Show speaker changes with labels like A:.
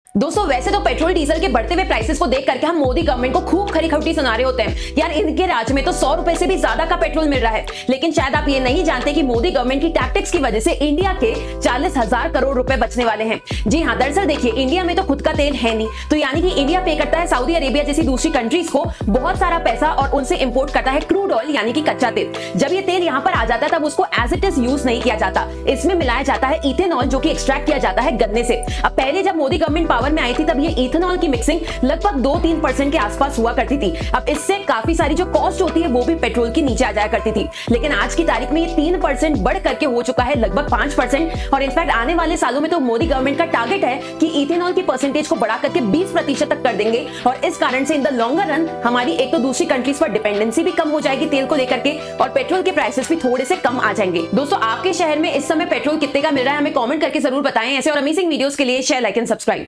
A: दोस्तों वैसे तो पेट्रोल डीजल के बढ़ते हुए प्राइसेस को देख करके हम मोदी गवर्नमेंट को खूब खरी खबरी सुना रहे होते हैं यार इनके राज्य में तो 100 रुपए से भी ज्यादा का पेट्रोल मिल रहा है। लेकिन शायद आप ये नहीं जानते कि मोदी गवर्नमेंट की टैक्टिक्स की वजह से इंडिया के 40,000 करोड़ रुपए बचने वाले हैं। जी हाँ, दरअसल देखिए इंडिया में तो खुद का तेल है नहीं, तो यानी कि इंडिया पे करता है सऊदी अरेबिया जैसी दूसरी कंट्रीज को बहुत सारा पैसा और उनसे इंपोर्ट करता है क्रूड ऑयल यानी कि कच्चा तेल। जब ये तेल यहाँ पर आ जाता है तब उसको एज इट इज यूज नहीं किया जाता, इसमें मिलाया जाता है इथेनॉल जो कि एक्सट्रैक्ट किया जाता है गन्ने से। अब पहले जब मोदी गवर्नमेंट पावर में आई थी तब ये इथेनॉल की मिक्सिंग लगभग 2-3% के आसपास हुआ करती थी। अब इससे काफी सारी जो कॉस्ट होती है वो भी पेट्रोल की नीचे आ जाया करती थी। लेकिन आज की तारीख में ये 3% बढ़ करके हो चुका है लगभग 5%। और इनफैक्ट आने वाले सालों में तो मोदी गवर्नमेंट का टारगेट है कि इथेनॉल की परसेंटेज को बढ़ा करके 20% तक कर देंगे। और इस कारण से इन द लॉन्गर रन हमारी एक तो दूसरी कंट्रीज पर डिपेंडेंसी भी कम हो जाएगी तेल को लेकर के, और पेट्रोल के प्राइसेस भी थोड़े से कम आ जाएंगे। दोस्तों आपके शहर में इस समय पेट्रोल कितने का मिल रहा है हमें कमेंट करके जरूर बताएं। ऐसे और अमेजिंग वीडियोस के लिए शेयर, लाइक एंड सब्सक्राइब।